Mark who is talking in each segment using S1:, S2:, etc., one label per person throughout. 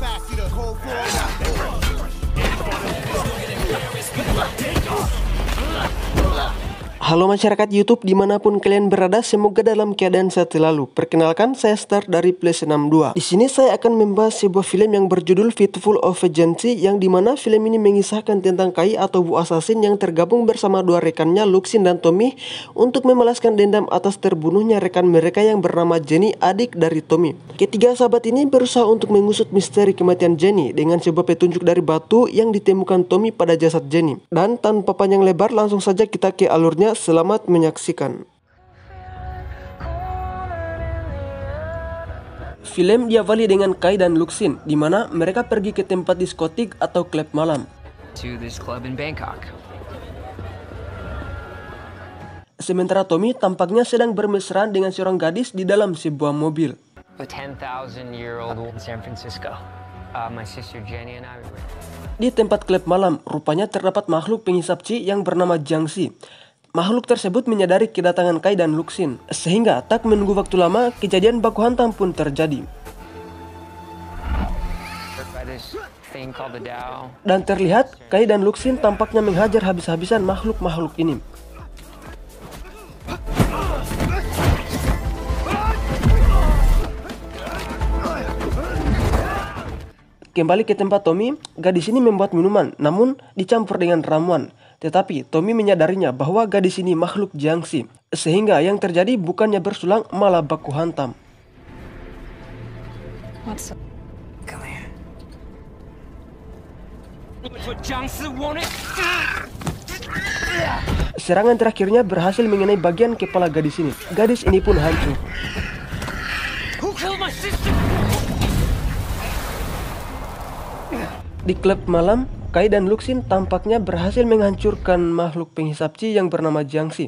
S1: Halo masyarakat YouTube dimanapun kalian berada, semoga dalam keadaan sehat selalu. Perkenalkan, saya Star dari Play62. Di sini saya akan membahas sebuah film yang berjudul Faithful of Agency, yang dimana film ini mengisahkan tentang Kai atau Bu Assassin yang tergabung bersama dua rekannya Luxin dan Tommy untuk membalaskan dendam atas terbunuhnya rekan mereka yang bernama Jenny, adik dari Tommy. Ketiga sahabat ini berusaha untuk mengusut misteri kematian Jenny dengan sebuah petunjuk dari batu yang ditemukan Tommy pada jasad Jenny. Dan tanpa panjang lebar, langsung saja kita ke alurnya. Selamat menyaksikan. Film diawali dengan Kai dan Luxin, di mana mereka pergi ke tempat diskotik atau klub malam.
S2: To this club in Bangkok.
S1: Sementara Tommy tampaknya sedang bermesraan dengan seorang gadis di dalam sebuah mobil.
S2: A 10,000-year-old in San Francisco. My sister Jenny and I were with.
S1: Di tempat klub malam, rupanya terdapat makhluk penghisap Ci yang bernama Jiangxi. Makhluk tersebut menyadari kedatangan Kai dan Luxin, sehingga tak menunggu waktu lama, kejadian baku hantam pun terjadi. Dan terlihat, Kai dan Luxin tampaknya menghajar habis-habisan makhluk-makhluk ini. Kembali ke tempat Tommy, gadis ini membuat minuman, namun dicampur dengan ramuan. Tetapi Tommy menyadarinya bahwa gadis ini makhluk Jiangxi, sehingga yang terjadi bukannya bersulang malah baku hantam. Serangan terakhirnya berhasil mengenai bagian kepala gadis ini. Gadis ini pun hancur. Di klub malam, Kai dan Luxin tampaknya berhasil menghancurkan makhluk penghisap Ci yang bernama Jiangxi.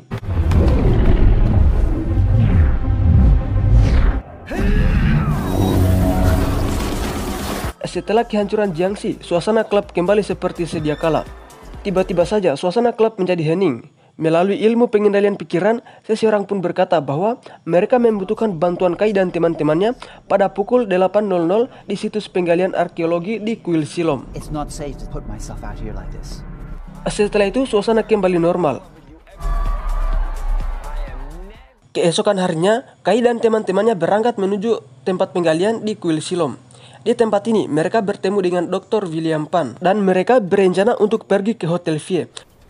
S1: Setelah kehancuran Jiangxi, suasana klub kembali seperti sedia kala. Tiba-tiba saja suasana klub menjadi hening. Melalui ilmu pengendalian pikiran, seseorang pun berkata bahwa mereka membutuhkan bantuan Kai dan teman-temannya pada pukul 8.00 di situs penggalian arkeologi di Kuil Silom. Setelah itu, suasana kembali normal. Keesokan harinya, Kai dan teman-temannya berangkat menuju tempat penggalian di Kuil Silom. Di tempat ini, mereka bertemu dengan Dr. William Pan, dan mereka berencana untuk pergi ke Hotel Vie.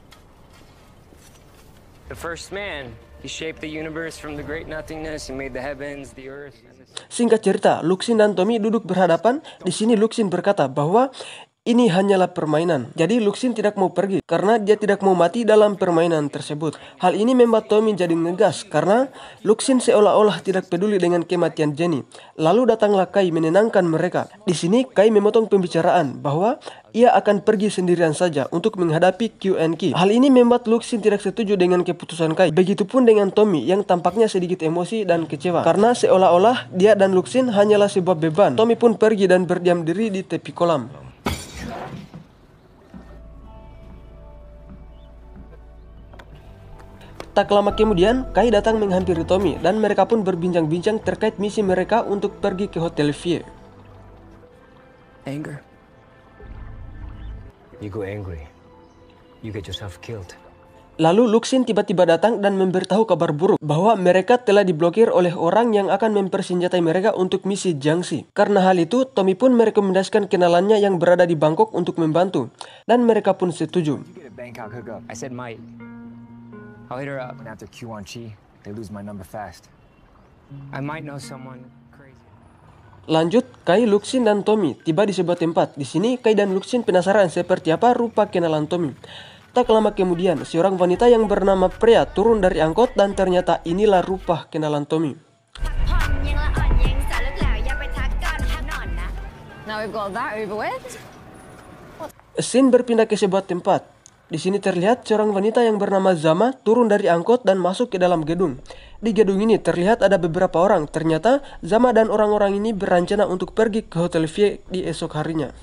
S2: The first man, he shaped the universe from the great nothingness. He made the heavens, the earth.
S1: Singkat cerita, Luxin dan Tommy duduk berhadapan. Di sini Luxin berkata bahwa ini hanyalah permainan. Jadi Luxin tidak mau pergi karena dia tidak mau mati dalam permainan tersebut. Hal ini membuat Tommy jadi ngegas karena Luxin seolah-olah tidak peduli dengan kematian Jenny. Lalu datanglah Kai menenangkan mereka. Di sini Kai memotong pembicaraan bahwa ia akan pergi sendirian saja untuk menghadapi QNK. Hal ini membuat Luxin tidak setuju dengan keputusan Kai. Begitupun dengan Tommy yang tampaknya sedikit emosi dan kecewa karena seolah-olah dia dan Luxin hanyalah sebuah beban. Tommy pun pergi dan berdiam diri di tepi kolam. Tak lama kemudian, Kai datang menghampiri Tommy dan mereka pun berbincang-bincang terkait misi mereka untuk pergi ke Hotel Vie.
S2: Anger. You go angry, you get yourself killed.
S1: Lalu Luxin tiba-tiba datang dan memberitahu kabar buruk bahwa mereka telah diblokir oleh orang yang akan mempersenjatai mereka untuk misi Jiangxi. Karena hal itu, Tommy pun merekomendasikan kenalannya yang berada di Bangkok untuk membantu, dan mereka pun setuju.
S2: I said might. I'll hit her up. After Q on Chi, they lose my number fast. I might know someone crazy.
S1: Lanjut, Kai, Luxin, dan Tommy tiba di sebuah tempat. Di sini, Kai dan Luxin penasaran seperti apa rupa kenalan Tommy. Tak lama kemudian, seorang wanita yang bernama Freya turun dari angkot dan ternyata inilah rupa kenalan Tommy.
S3: Now we've got that over with.
S1: Scene berpindah ke sebuah tempat. Di sini terlihat seorang wanita yang bernama Zama turun dari angkot dan masuk ke dalam gedung. Di gedung ini terlihat ada beberapa orang. Ternyata Zama dan orang-orang ini berencana untuk pergi ke Hotel Vie di esok harinya.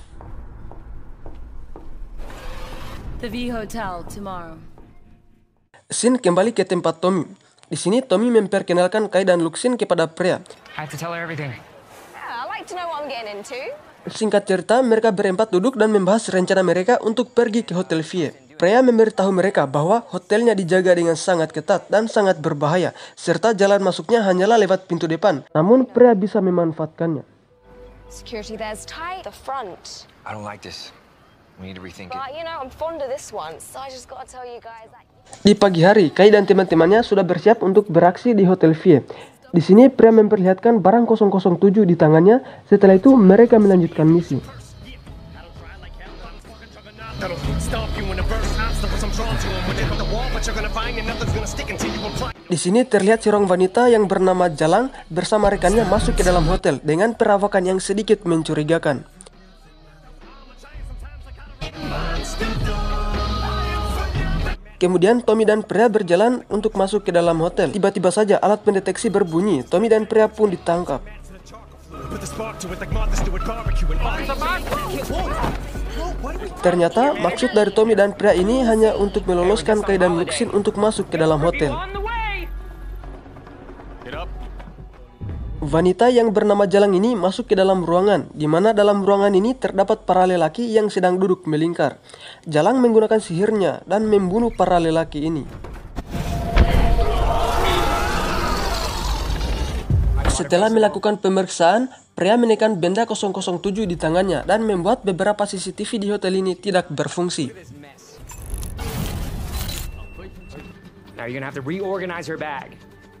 S3: The V Hotel tomorrow.
S1: Scene kembali ke tempat Tommy. Di sini Tommy memperkenalkan Kai dan Luxin kepada Freya.
S2: I have to tell her everything.
S3: Yeah, I like to know what I'm getting into.
S1: Singkat cerita, mereka berempat duduk dan membahas rencana mereka untuk pergi ke Hotel Vie. Pria memberitahu mereka bahwa hotelnya dijaga dengan sangat ketat dan sangat berbahaya, serta jalan masuknya hanyalah lewat pintu depan. Namun pria bisa memanfaatkannya.
S4: Security there's tight. The front.
S2: I don't like this. We need to rethink it.
S4: But, you know, I'm fond of this one, so I just gotta tell you guys that...
S1: Di pagi hari, Kai dan teman-temannya sudah bersiap untuk beraksi di Hotel Vie. Di sini pria memperlihatkan barang 007 di tangannya. Setelah itu mereka melanjutkan misi. Di sini terlihat seorang wanita yang bernama Jalang bersama rekannya masuk ke dalam hotel dengan perawakan yang sedikit mencurigakan. Kemudian Tommy dan pria berjalan untuk masuk ke dalam hotel. Tiba-tiba saja alat pendeteksi berbunyi. Tommy dan pria pun ditangkap. Ternyata maksud dari Tommy dan pria ini hanya untuk meloloskan Kai dan Luxin untuk masuk ke dalam hotel. Wanita yang bernama Jalang ini masuk ke dalam ruangan, di mana dalam ruangan ini terdapat para lelaki yang sedang duduk melingkar. Jalang menggunakan sihirnya dan membunuh para lelaki ini. Setelah melakukan pemeriksaan, pria menekan benda 007 di tangannya dan membuat beberapa CCTV di hotel ini tidak berfungsi.
S2: Now you're gonna have to reorganize her bag.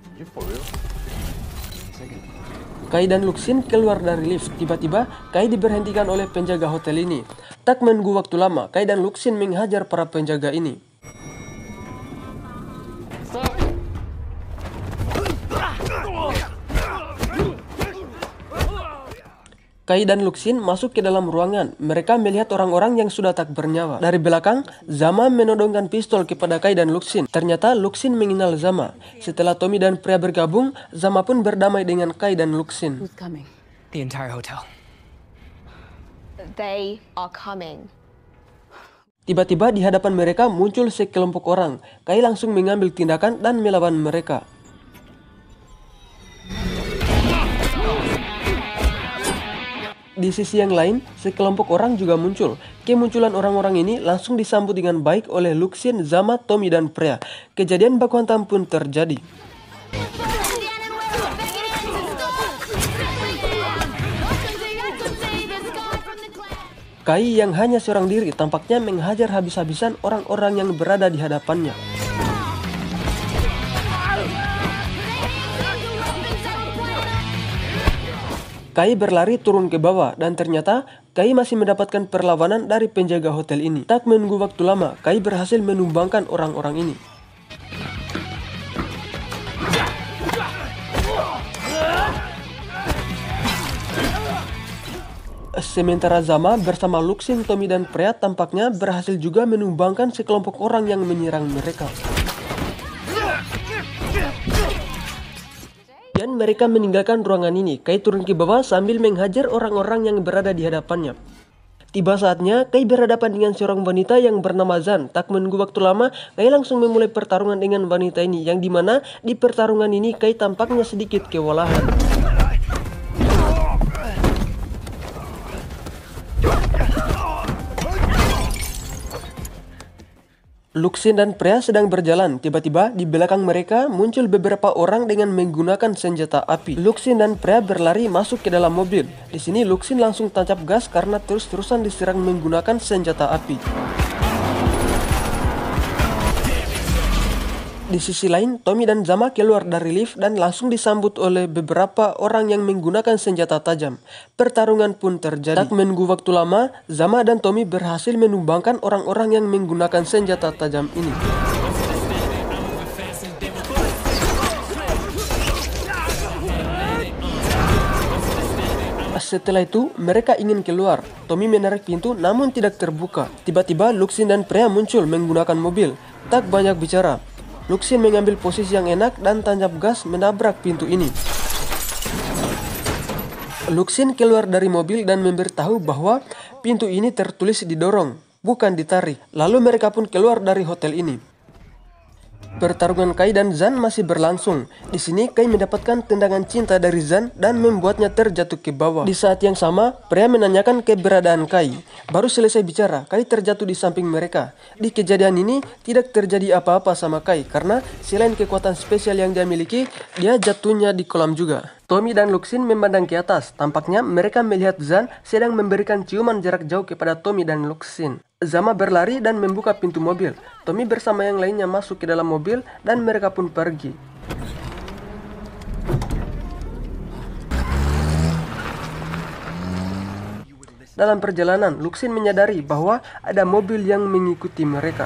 S1: Kai dan Luxin keluar dari lift. Tiba-tiba, Kai diberhentikan oleh penjaga hotel ini. Tak menunggu waktu lama, Kai dan Luxin menghajar para penjaga ini. Kai dan Luxin masuk ke dalam ruangan. Mereka melihat orang-orang yang sudah tak bernyawa. Dari belakang, Zama menodongkan pistol kepada Kai dan Luxin. Ternyata Luxin mengenal Zama. Setelah Tommy dan pria bergabung, Zama pun berdamai dengan Kai dan Luxin.
S3: Who's coming?
S2: The entire hotel.
S4: They are coming.
S1: Tiba-tiba di hadapan mereka muncul sekelompok orang. Kai langsung mengambil tindakan dan melawan mereka. Di sisi yang lain, sekelompok orang juga muncul. Kemunculan orang-orang ini langsung disambut dengan baik oleh Luxin, Zama, Tommy, dan pria. Kejadian baku hantam pun terjadi. Kai yang hanya seorang diri tampaknya menghajar habis-habisan orang-orang yang berada di hadapannya. Kai berlari turun ke bawah dan ternyata Kai masih mendapatkan perlawanan dari penjaga hotel ini. Tak menunggu waktu lama, Kai berhasil menumbangkan orang-orang ini. Sementara Zama bersama Luxin, Tommy, dan pria tampaknya berhasil juga menumbangkan sekelompok orang yang menyerang mereka. Dan mereka meninggalkan ruangan ini. Kai turun ke bawah sambil menghajar orang-orang yang berada di hadapannya. Tiba saatnya Kai berhadapan dengan seorang wanita yang bernama Zan. Tak menunggu waktu lama, Kai langsung memulai pertarungan dengan wanita ini, yang dimana di pertarungan ini Kai tampaknya sedikit kewalahan. Luxin dan pria sedang berjalan. Tiba-tiba di belakang mereka muncul beberapa orang dengan menggunakan senjata api. Luxin dan pria berlari masuk ke dalam mobil. Di sini Luxin langsung tancap gas karena terus-terusan diserang menggunakan senjata api. Di sisi lain, Tommy dan Zama keluar dari lift dan langsung disambut oleh beberapa orang yang menggunakan senjata tajam. Pertarungan pun terjadi. Tak menunggu waktu lama, Zama dan Tommy berhasil menumbangkan orang-orang yang menggunakan senjata tajam ini. Setelah itu, mereka ingin keluar. Tommy menarik pintu namun tidak terbuka. Tiba-tiba Luxin dan pria muncul menggunakan mobil. Tak banyak bicara. Luxin mengambil posisi yang enak dan tancap gas menabrak pintu ini. Luxin keluar dari mobil dan memberitahu bahwa pintu ini tertulis didorong, bukan ditarik. Lalu mereka pun keluar dari hotel ini. Pertarungan Kai dan Zan masih berlangsung. Di sini Kai mendapatkan tendangan cinta dari Zan dan membuatnya terjatuh ke bawah. Di saat yang sama, pria menanyakan keberadaan Kai. Baru selesai bicara, Kai terjatuh di samping mereka. Di kejadian ini tidak terjadi apa-apa sama Kai karena selain kekuatan spesial yang dia miliki, dia jatuhnya di kolam juga. Tommy dan Luxin memandang ke atas. Tampaknya mereka melihat Zan sedang memberikan ciuman jarak jauh kepada Tommy dan Luxin. Zama berlari dan membuka pintu mobil. Tommy bersama yang lainnya masuk ke dalam mobil dan mereka pun pergi. Dalam perjalanan, Luxin menyadari bahwa ada mobil yang mengikuti mereka.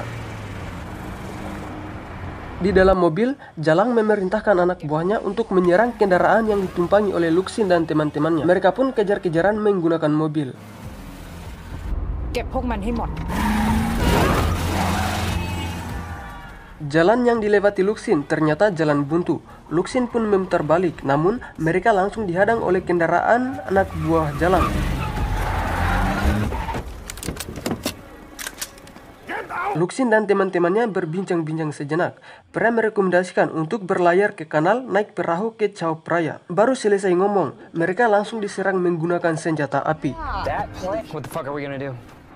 S1: Di dalam mobil, Jalang memerintahkan anak buahnya untuk menyerang kendaraan yang ditumpangi oleh Luxin dan teman-temannya. Mereka pun kejar-kejaran menggunakan mobil.
S5: เก็บพวกมันให้หมด
S1: Jalan yang dilewati Luxin ternyata jalan buntu. Luxin pun memutar balik, namun mereka langsung dihadang oleh kendaraan anak buah Jalang. Luxin dan teman-temannya berbincang-bincang sejenak. Pria merekomendasikan untuk berlayar ke kanal naik perahu ke Chao Phraya. Baru selesai ngomong, mereka langsung diserang menggunakan senjata api.
S2: What the fuck are we gonna do?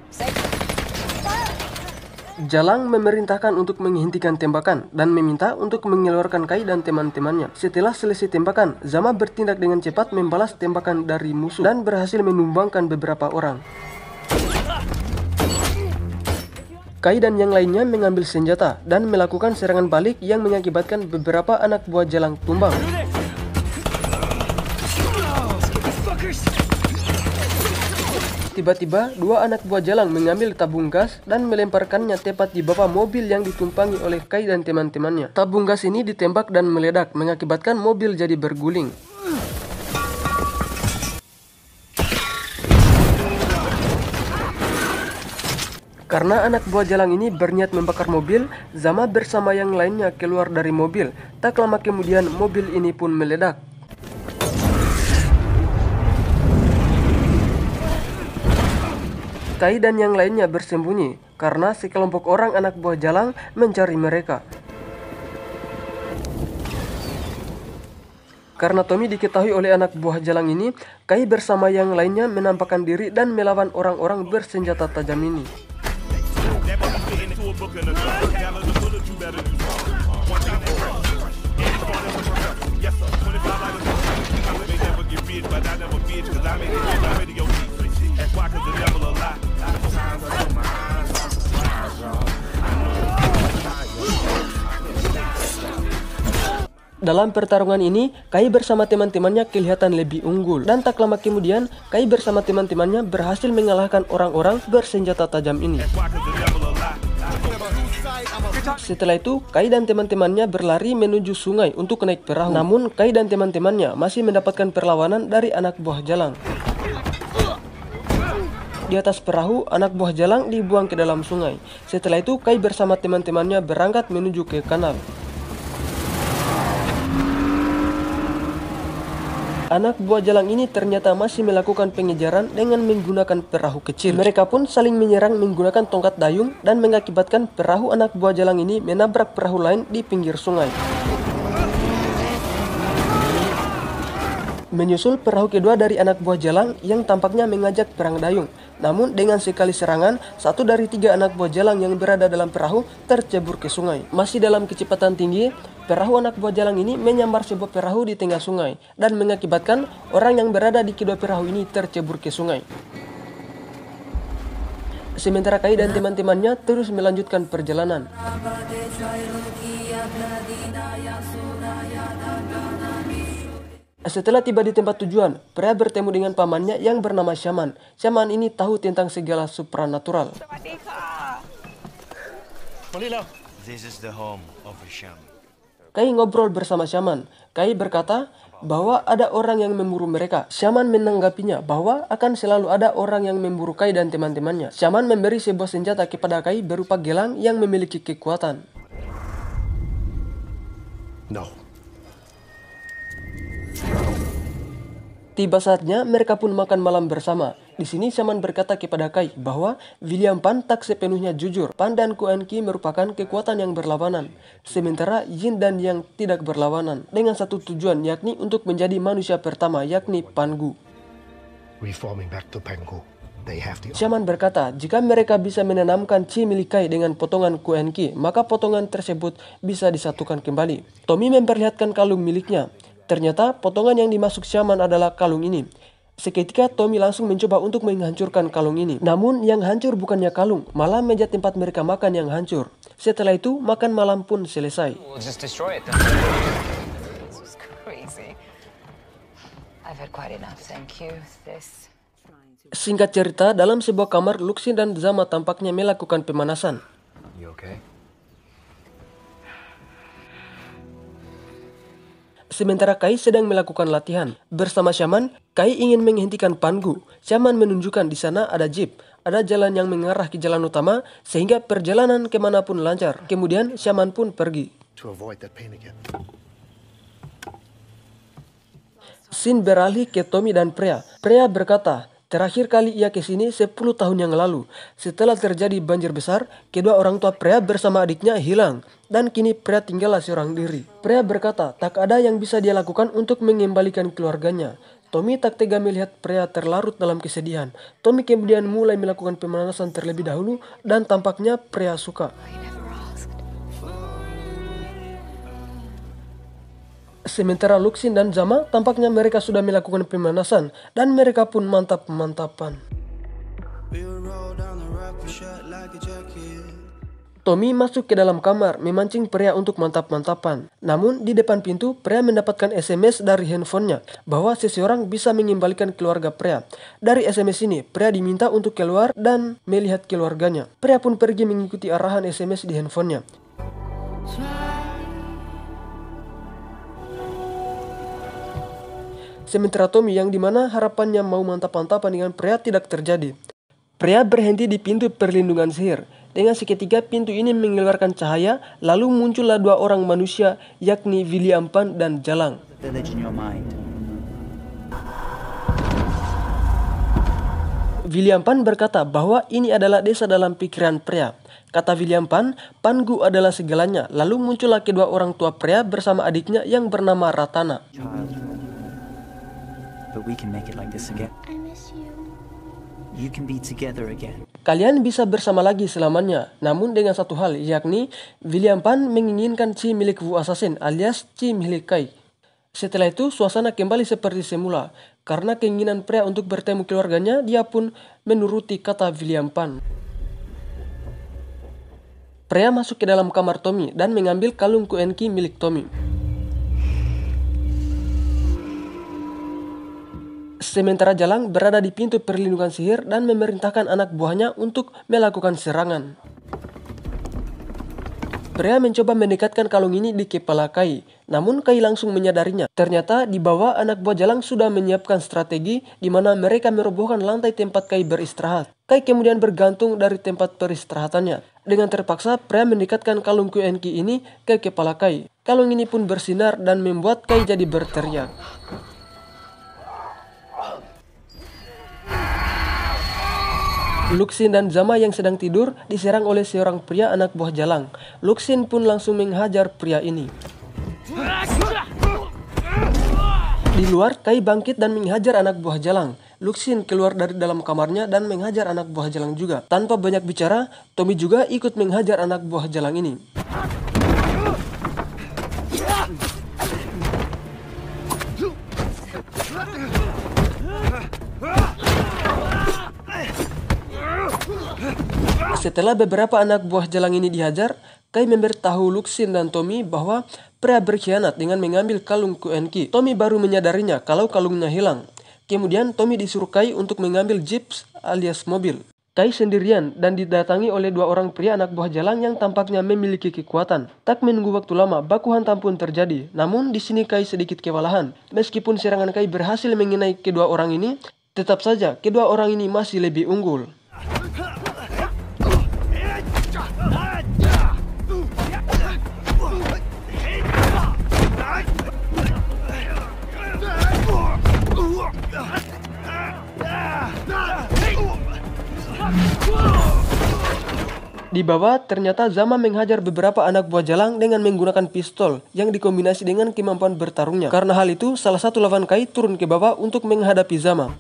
S1: Jalang memerintahkan untuk menghentikan tembakan dan meminta untuk mengeluarkan Kai dan teman-temannya. Setelah selesai tembakan, Zama bertindak dengan cepat membalas tembakan dari musuh dan berhasil menumbangkan beberapa orang. Kai dan yang lainnya mengambil senjata dan melakukan serangan balik yang mengakibatkan beberapa anak buah Jalang tumbang. Tiba-tiba, dua anak buah Jalang mengambil tabung gas dan melemparkannya tepat di bawah mobil yang ditumpangi oleh Kai dan teman-temannya. Tabung gas ini ditembak dan meledak, mengakibatkan mobil jadi berguling. Karena anak buah Jalang ini berniat membakar mobil, Zama bersama yang lainnya keluar dari mobil. Tak lama kemudian, mobil ini pun meledak. Kai dan yang lainnya bersembunyi karena sekelompok orang anak buah Jalang mencari mereka. Karena Tommy diketahui oleh anak buah Jalang ini, Kai bersama yang lainnya menampakkan diri dan melawan orang-orang bersenjata tajam ini. Dalam pertarungan ini, Kai bersama teman-temannya kelihatan lebih unggul. Dan tak lama kemudian, Kai bersama teman-temannya berhasil mengalahkan orang-orang bersenjata tajam ini. Setelah itu, Kai dan teman-temannya berlari menuju sungai untuk naik perahu. Namun, Kai dan teman-temannya masih mendapatkan perlawanan dari anak buah Jalang. Di atas perahu, anak buah Jalang dibuang ke dalam sungai. Setelah itu, Kai bersama teman-temannya berangkat menuju ke kanal. Anak buah Jalang ini ternyata masih melakukan pengejaran dengan menggunakan perahu kecil. Mereka pun saling menyerang menggunakan tongkat dayung dan mengakibatkan perahu anak buah Jalang ini menabrak perahu lain di pinggir sungai. Menyusul perahu kedua dari anak buah Jalang yang tampaknya mengajak perang dayung. Namun dengan sekali serangan, satu dari tiga anak buah Jalang yang berada dalam perahu tercebur ke sungai. Masih dalam kecepatan tinggi, perahu anak buah Jalang ini menyambar sebuah perahu di tengah sungai dan mengakibatkan orang yang berada di kedua perahu ini tercebur ke sungai. Sementara Kai dan teman-temannya terus melanjutkan perjalanan. Setelah tiba di tempat tujuan, pria bertemu dengan pamannya yang bernama Shaman. Shaman ini tahu tentang segala supranatural.
S6: This is the home of a shaman.
S1: Kai ngobrol bersama Shaman. Kai berkata bahwa ada orang yang memburu mereka. Shaman menanggapinya bahwa akan selalu ada orang yang memburu Kai dan teman-temannya. Shaman memberi sebuah senjata kepada Kai berupa gelang yang memiliki kekuatan.
S6: No.
S1: Tiba saatnya mereka pun makan malam bersama. Di sini Shaman berkata kepada Kai bahwa William Pan tak sepenuhnya jujur. Pan dan Quan Chi merupakan kekuatan yang berlawanan, sementara Yin dan Yang tidak berlawanan, dengan satu tujuan, yakni untuk menjadi manusia pertama, yakni Pangu.
S7: Reforming back to Pangu.
S1: Shaman berkata, jika mereka bisa menanamkan Chi milik Kai dengan potongan Quan Chi, maka potongan tersebut bisa disatukan kembali. Tommy memperlihatkan kalung miliknya. Ternyata potongan yang dimasuk Shaman adalah kalung ini. Seketika Tommy langsung mencoba untuk menghancurkan kalung ini. Namun yang hancur bukannya kalung, malah meja tempat mereka makan yang hancur. Setelah itu makan malam pun selesai.
S2: We'll just destroy it then.
S4: This was crazy. I've had quite enough, thank you. This.
S1: Singkat cerita, dalam sebuah kamar, Luxin dan Zama tampaknya melakukan pemanasan.
S2: You okay?
S1: Sementara Kai sedang melakukan latihan. Bersama Shaman, Kai ingin menghentikan Pangu. Shaman menunjukkan di sana ada jeep. Ada jalan yang mengarah ke jalan utama, sehingga perjalanan kemanapun lancar. Kemudian Shaman pun pergi.
S7: To avoid that pain again.
S1: Scene beralih ke Tommy dan Freya. Freya berkata, terakhir kali ia ke sini 10 tahun yang lalu. Setelah terjadi banjir besar, kedua orang tua Freya bersama adiknya hilang. Dan kini Freya tinggallah seorang diri. Freya berkata, tak ada yang bisa dia lakukan untuk mengembalikan keluarganya. Tommy tak tega melihat Freya terlarut dalam kesedihan. Tommy kemudian mulai melakukan pemanasan terlebih dahulu dan tampaknya Freya suka. Sementara Luxin dan Zama tampaknya mereka sudah melakukan pemanasan dan mereka pun mantap-mantapan. Tommy masuk ke dalam kamar memancing Freya untuk mantap-mantapan. Namun di depan pintu Freya mendapatkan SMS dari handphonenya bahwa seseorang bisa mengembalikan keluarga Freya. Dari SMS ini Freya diminta untuk keluar dan melihat keluarganya. Freya pun pergi mengikuti arahan SMS di handphonenya. Sementara Tommy yang dimana harapannya mau mantap-mantapan dengan Freya tidak terjadi. Freya berhenti di pintu perlindungan sihir. Dengan seketika pintu ini mengeluarkan cahaya, lalu muncullah dua orang manusia, yakni William Pan dan Jalang. William Pan berkata bahwa ini adalah desa dalam pikiran Freya. Kata William Pan, Pangu adalah segalanya. Lalu muncullah kedua orang tua Freya bersama adiknya yang bernama Ratana.
S8: But we can make it like this again.
S3: I miss you.
S8: You can be together again.
S1: Kalian bisa bersama lagi selamanya. Namun dengan satu hal, yakni William Pan menginginkan Chi milik Wu Assassin alias Chi milik Kai. Setelah itu suasana kembali seperti semula. Karena keinginan Freya untuk bertemu keluarganya, dia pun menuruti kata William Pan. Freya masuk ke dalam kamar Tommy dan mengambil kalung Quan Chi milik Tommy. Sementara Jalang berada di pintu perlindungan sihir dan memerintahkan anak buahnya untuk melakukan serangan. Freya mencoba mendekatkan kalung ini di kepala Kai, namun Kai langsung menyadarinya. Ternyata di bawah anak buah Jalang sudah menyiapkan strategi di mana mereka merobohkan lantai tempat Kai beristirahat. Kai kemudian bergantung dari tempat peristirahatannya. Dengan terpaksa Freya mendekatkan kalung Quan Chi ini ke kepala Kai. Kalung ini pun bersinar dan membuat Kai jadi berteriak. Luxin dan Zama yang sedang tidur diserang oleh seorang pria anak buah Jalang. Luxin pun langsung menghajar pria ini. Di luar, Kai bangkit dan menghajar anak buah Jalang. Luxin keluar dari dalam kamarnya dan menghajar anak buah Jalang juga. Tanpa banyak bicara, Tommy juga ikut menghajar anak buah Jalang ini. Setelah beberapa anak buah Jalang ini dihajar, Kai memberitahu Luxin dan Tommy bahwa Freya berkhianat dengan mengambil kalung Quan Chi. Tommy baru menyadarinya kalau kalungnya hilang. Kemudian Tommy disuruh Kai untuk mengambil jeep alias mobil. Kai sendirian dan didatangi oleh dua orang pria anak buah Jalang yang tampaknya memiliki kekuatan. Tak menunggu waktu lama, baku hantam pun terjadi. Namun di sini Kai sedikit kewalahan. Meskipun serangan Kai berhasil mengenai kedua orang ini, tetap saja kedua orang ini masih lebih unggul. Di bawah, ternyata Zama menghajar beberapa anak buah Jalang dengan menggunakan pistol yang dikombinasi dengan kemampuan bertarungnya. Karena hal itu, salah satu lawan Kai turun ke bawah untuk menghadapi Zama.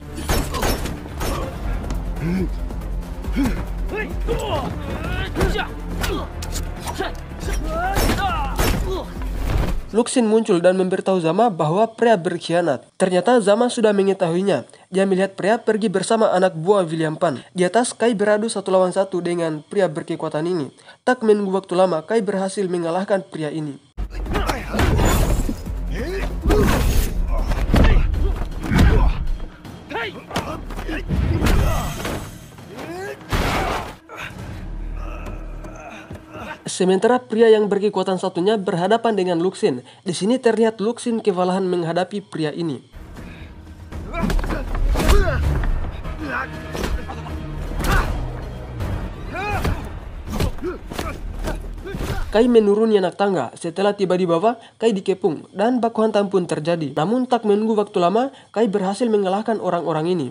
S1: Luxin muncul dan memberitahu Zama bahwa pria berkhianat. Ternyata Zama sudah mengetahuinya. Dia melihat pria pergi bersama anak buah William Pan. Di atas, Kai beradu 1 lawan 1 dengan pria berkekuatan ini. Tak menunggu waktu lama, Kai berhasil mengalahkan pria ini. Sementara pria yang berkekuatan satunya berhadapan dengan Luxin. Di sini terlihat Luxin kewalahan menghadapi pria ini. Kai menuruni anak tangga. Setelah tiba di bawah, Kai dikepung dan baku hantam pun terjadi. Namun tak menunggu waktu lama, Kai berhasil mengalahkan orang-orang ini.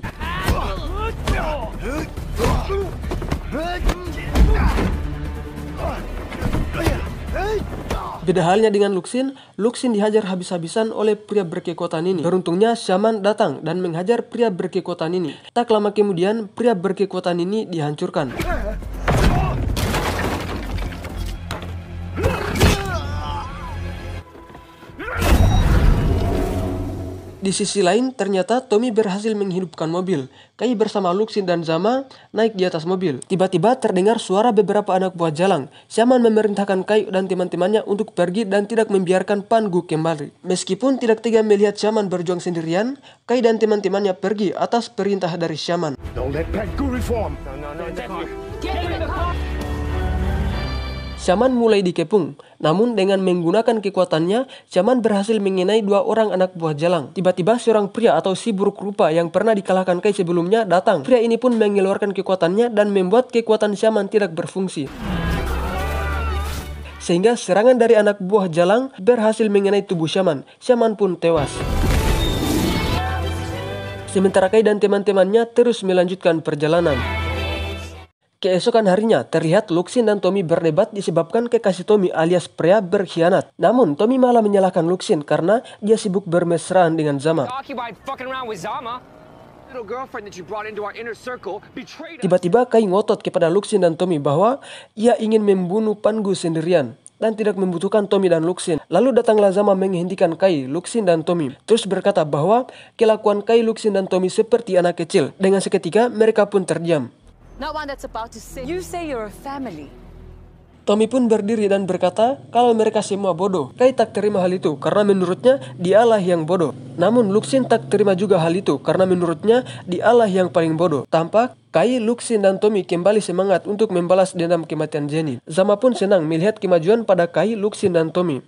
S1: Beda halnya dengan Luxin, Luxin dihajar habis-habisan oleh pria berkekuatan ini. Beruntungnya Shaman datang dan menghajar pria berkekuatan ini. Tak lama kemudian, pria berkekuatan ini dihancurkan. Di sisi lain, ternyata Tommy berhasil menghidupkan mobil. Kai bersama Luxin dan Zama naik di atas mobil. Tiba-tiba terdengar suara beberapa anak buah Jalang. Shaman memerintahkan Kai dan teman-temannya untuk pergi dan tidak membiarkan Pangu kembali. Meskipun tidak tega melihat Shaman berjuang sendirian, Kai dan teman-temannya pergi atas perintah dari Shaman.
S7: Don't let Pangu reform.
S1: Shaman mulai dikepung. Namun dengan menggunakan kekuatannya, Shaman berhasil mengenai 2 orang anak buah Jalang. Tiba-tiba seorang pria atau si buruk rupa yang pernah dikalahkan Kai sebelumnya datang. Pria ini pun mengeluarkan kekuatannya dan membuat kekuatan Shaman tidak berfungsi. Sehingga serangan dari anak buah Jalang berhasil mengenai tubuh Shaman. Shaman pun tewas. Sementara Kai dan teman-temannya terus melanjutkan perjalanan. Keesokan harinya, terlihat Luxin dan Tommy berdebat disebabkan kekasih Tommy alias pria berkhianat. Namun, Tommy malah menyalahkan Luxin karena dia sibuk bermesraan dengan Zama. Tiba-tiba Kai ngotot kepada Luxin dan Tommy bahwa ia ingin membunuh Pangu sendirian dan tidak membutuhkan Tommy dan Luxin. Lalu datanglah Zama menghentikan Kai, Luxin dan Tommy. Terus berkata bahwa kelakuan Kai, Luxin dan Tommy seperti anak kecil. Dengan seketika mereka pun terdiam.
S3: Not one that's about to say, you say you're a family.
S1: Tommy pun berdiri dan berkata kalau mereka semua bodoh. Kai tak terima hal itu karena menurutnya dialah yang bodoh. Namun Luxin tak terima juga hal itu karena menurutnya dialah yang paling bodoh. Tampak Kai, Luxin dan Tommy kembali semangat untuk membalas dendam kematian Jenny. Zama pun senang melihat kemajuan pada Kai, Luxin dan Tommy.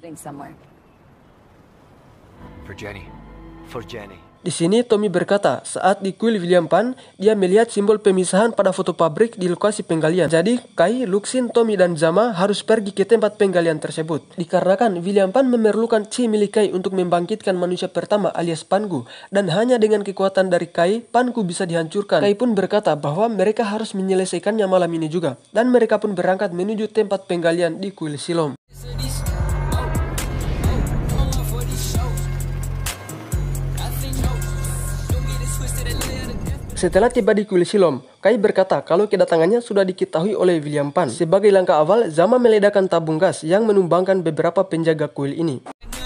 S6: For Jenny. For Jenny.
S1: Di sini Tommy berkata, saat di kuil William Pan, dia melihat simbol pemisahan pada foto pabrik di lokasi penggalian. Jadi, Kai, Luxin, Tommy, dan Zama harus pergi ke tempat penggalian tersebut. Dikarenakan William Pan memerlukan chi milik Kai untuk membangkitkan manusia pertama alias Pangu. Dan hanya dengan kekuatan dari Kai, Pangu bisa dihancurkan. Kai pun berkata bahwa mereka harus menyelesaikannya malam ini juga. Dan mereka pun berangkat menuju tempat penggalian di kuil Silom. Setelah tiba di kuil Silom, Kai berkata kalau kedatangannya sudah diketahui oleh William Pan. Sebagai langkah awal, Zama meledakkan tabung gas yang menumbangkan beberapa penjaga kuil ini.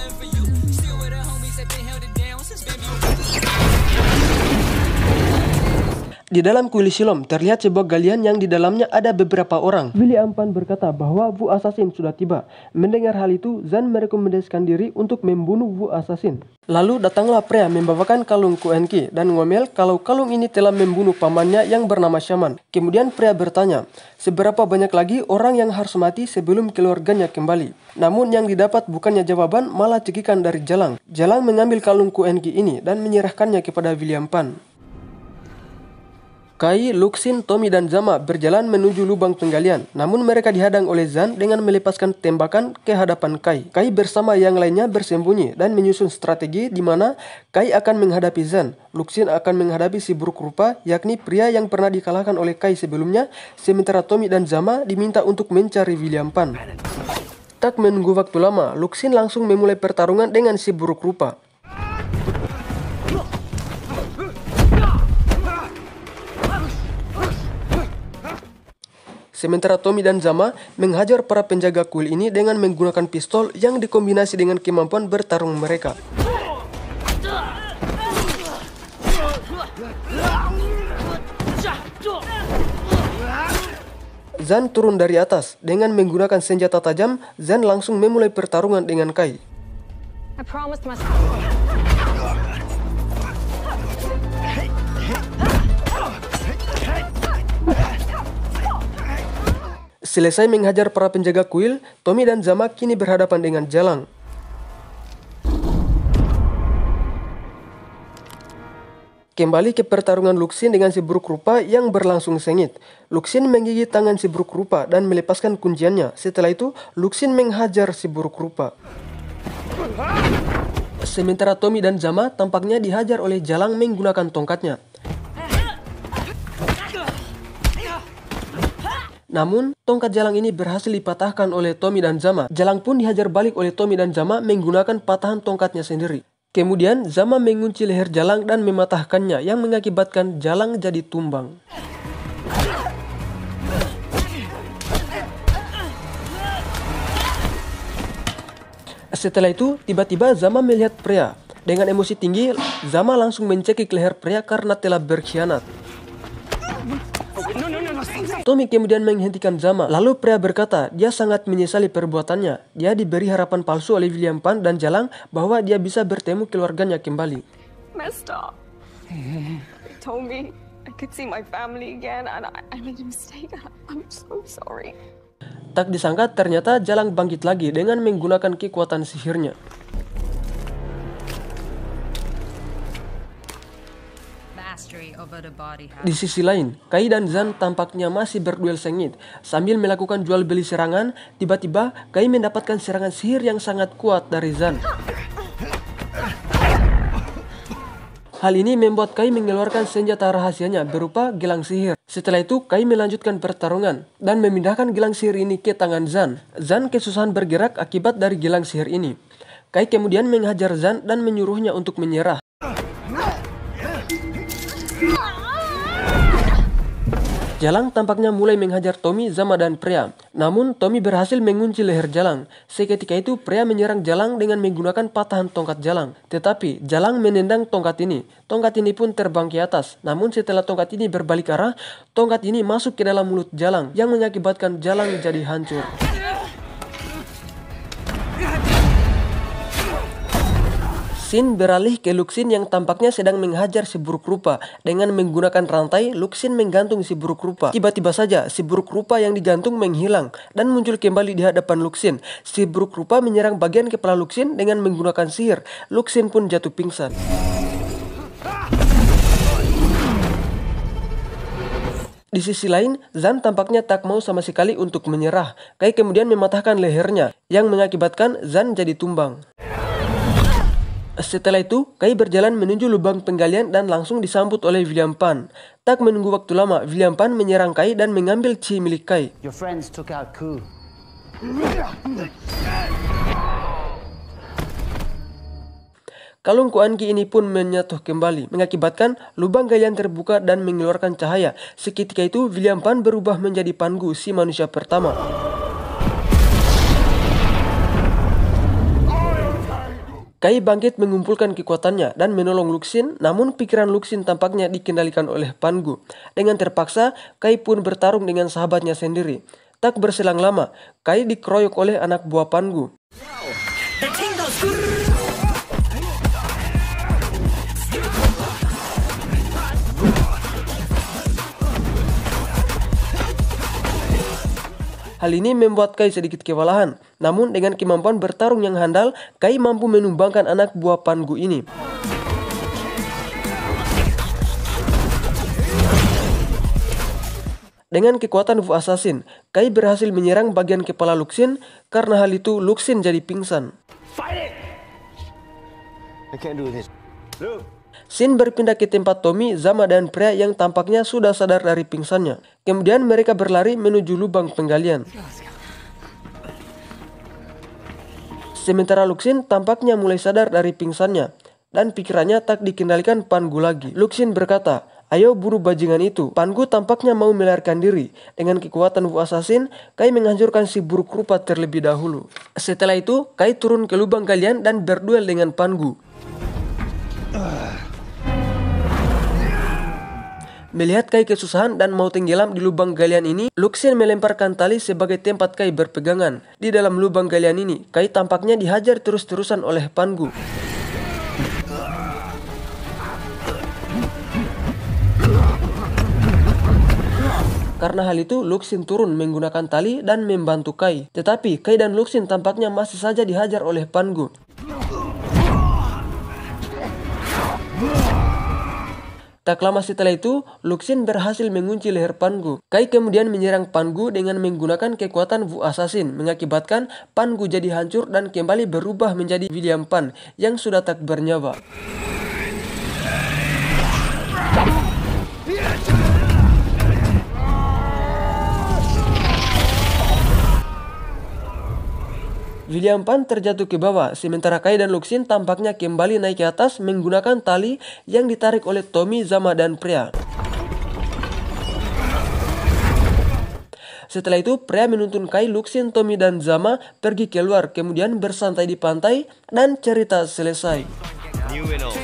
S1: Di dalam kuil Silom terlihat sebuah galian yang di dalamnya ada beberapa orang. William Pan berkata bahwa Wu Assassin sudah tiba. Mendengar hal itu, Zan merekomendasikan diri untuk membunuh Wu Assassin. Lalu datanglah pria membawakan kalung Kuenki dan ngomel kalau kalung ini telah membunuh pamannya yang bernama Shaman. Kemudian pria bertanya, seberapa banyak lagi orang yang harus mati sebelum keluarganya kembali? Namun yang didapat bukannya jawaban, malah cekikan dari Jalang. Jalang mengambil kalung Kuenki ini dan menyerahkannya kepada William Pan. Kai, Luxin, Tommy, dan Zama berjalan menuju lubang penggalian. Namun mereka dihadang oleh Zan dengan melepaskan tembakan ke hadapan Kai. Kai bersama yang lainnya bersembunyi dan menyusun strategi di mana Kai akan menghadapi Zan. Luxin akan menghadapi si buruk rupa, yakni pria yang pernah dikalahkan oleh Kai sebelumnya, sementara Tommy dan Zama diminta untuk mencari William Pan. Tak menunggu waktu lama, Luxin langsung memulai pertarungan dengan si buruk rupa. Sementara Tommy dan Zama menghajar para penjaga kuil ini dengan menggunakan pistol yang dikombinasi dengan kemampuan bertarung mereka. Zan turun dari atas. Dengan menggunakan senjata tajam, Zan langsung memulai pertarungan dengan Kai.
S3: I promised myself.
S1: Selesai menghajar para penjaga kuil, Tommy dan Zama kini berhadapan dengan Jalang. Kembali ke pertarungan Luxin dengan si buruk rupa yang berlangsung sengit. Luxin menggigit tangan si buruk rupa dan melepaskan kunciannya. Setelah itu, Luxin menghajar si buruk rupa. Sementara Tommy dan Zama tampaknya dihajar oleh Jalang menggunakan tongkatnya. Namun, tongkat Jalang ini berhasil dipatahkan oleh Tommy dan Zama. Jalang pun dihajar balik oleh Tommy dan Zama menggunakan patahan tongkatnya sendiri. Kemudian, Zama mengunci leher Jalang dan mematahkannya yang mengakibatkan Jalang jadi tumbang. Setelah itu, tiba-tiba Zama melihat pria. Dengan emosi tinggi, Zama langsung mencekik leher pria karena telah berkhianat. Tommy kemudian menghentikan Zama. Lalu pria berkata, dia sangat menyesali perbuatannya. Dia diberi harapan palsu oleh William Pan dan Jalang bahwa dia bisa bertemu keluarganya kembali.
S9: Messed up. He told me I could see my family again and I made a mistake. I'm so sorry.
S1: Tak disangka ternyata Jalang bangkit lagi dengan menggunakan kekuatan sihirnya. Di sisi lain, Kai dan Zan tampaknya masih berduel sengit. Sambil melakukan jual beli serangan, tiba-tiba Kai mendapatkan serangan sihir yang sangat kuat dari Zan. Hal ini membuat Kai mengeluarkan senjata rahasianya berupa gelang sihir. Setelah itu, Kai melanjutkan pertarungan dan memindahkan gelang sihir ini ke tangan Zan. Zan kesusahan bergerak akibat dari gelang sihir ini. Kai kemudian menghajar Zan dan menyuruhnya untuk menyerah. Jalang tampaknya mulai menghajar Tommy, Zama, dan pria. Namun, Tommy berhasil mengunci leher Jalang. Seketika itu, pria menyerang Jalang dengan menggunakan patahan tongkat Jalang. Tetapi, Jalang menendang tongkat ini. Tongkat ini pun terbang ke atas. Namun, setelah tongkat ini berbalik arah, tongkat ini masuk ke dalam mulut Jalang, yang mengakibatkan Jalang jadi hancur. Scene beralih ke Luxin yang tampaknya sedang menghajar si buruk rupa. Dengan menggunakan rantai, Luxin menggantung si buruk rupa. Tiba-tiba saja, si buruk rupa yang digantung menghilang dan muncul kembali di hadapan Luxin. Si buruk rupa menyerang bagian kepala Luxin dengan menggunakan sihir. Luxin pun jatuh pingsan. Di sisi lain, Zan tampaknya tak mau sama sekali untuk menyerah. Kai kemudian mematahkan lehernya, yang mengakibatkan Zan jadi tumbang. Setelah itu, Kai berjalan menuju lubang penggalian dan langsung disambut oleh William Pan. Tak menunggu waktu lama, William Pan menyerang Kai dan mengambil chi milik Kai.
S8: Your friends took out Ku.
S1: Kalung Kuan Ki ini pun menyatu kembali, mengakibatkan lubang galian terbuka dan mengeluarkan cahaya. Seketika itu, William Pan berubah menjadi Pan Gu, si manusia pertama. Kai bangkit mengumpulkan kekuatannya dan menolong Luxin, namun pikiran Luxin tampaknya dikendalikan oleh Pan Gu. Dengan terpaksa, Kai pun bertarung dengan sahabatnya sendiri. Tak berselang lama, Kai dikeroyok oleh anak buah Pan Gu. Hal ini membuat Kai sedikit kewalahan. Namun dengan kemampuan bertarung yang handal, Kai mampu menumbangkan anak buah Pan Gu ini. Dengan kekuatan Wu Assassin, Kai berhasil menyerang bagian kepala Luxin. Karena hal itu, Luxin jadi pingsan.
S6: Fight it! I can't do this. Look.
S1: Scene berpindah ke tempat Tommy, Zama, dan Freya yang tampaknya sudah sadar dari pingsannya. Kemudian mereka berlari menuju lubang penggalian. Sementara Luxin tampaknya mulai sadar dari pingsannya, dan pikirannya tak dikendalikan Pangu lagi. Luxin berkata, "Ayo bunuh bajingan itu." Pangu tampaknya mau melarikan diri. Dengan kekuatan Wu Assassin, Kai menghancurkan si buruk rupa terlebih dahulu. Setelah itu, Kai turun ke lubang galian dan berduel dengan Pangu. Melihat Kai kesusahan dan mau tenggelam di lubang galian ini, Luxin melemparkan tali sebagai tempat Kai berpegangan. Di dalam lubang galian ini, Kai tampaknya dihajar terus-terusan oleh Pangu. Karena hal itu, Luxin turun menggunakan tali dan membantu Kai. Tetapi Kai dan Luxin tampaknya masih saja dihajar oleh Pangu. Tak lama setelah itu, Luxin berhasil mengunci leher Pangu. Kai kemudian menyerang Pangu dengan menggunakan kekuatan Wu Assassin, mengakibatkan Pangu jadi hancur dan kembali berubah menjadi William Pan yang sudah tak bernyawa. William Pan terjatuh ke bawah, sementara Kai dan Luxin tampaknya kembali naik ke atas menggunakan tali yang ditarik oleh Tommy, Zama, dan Freya. Setelah itu, Freya menuntun Kai, Luxin, Tommy, dan Zama pergi keluar, kemudian bersantai di pantai, dan cerita selesai.
S6: New and old.